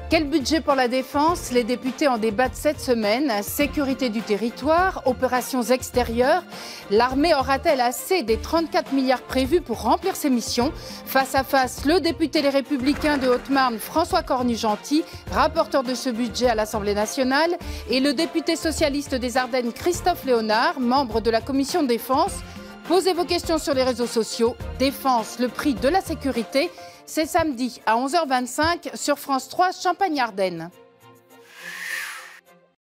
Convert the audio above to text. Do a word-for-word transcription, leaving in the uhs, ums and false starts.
Quel budget pour la défense? Les députés en débattent cette semaine. Sécurité du territoire, opérations extérieures. L'armée aura-t-elle assez des trente-quatre milliards prévus pour remplir ses missions? Face à face, le député Les Républicains de Haute-Marne, François Cornu-Gentil, rapporteur de ce budget à l'Assemblée nationale, et le député socialiste des Ardennes, Christophe Léonard, membre de la commission de défense. Posez vos questions sur les réseaux sociaux. Défense, le prix de la sécurité. C'est samedi à onze heures vingt-cinq sur France trois Champagne-Ardenne.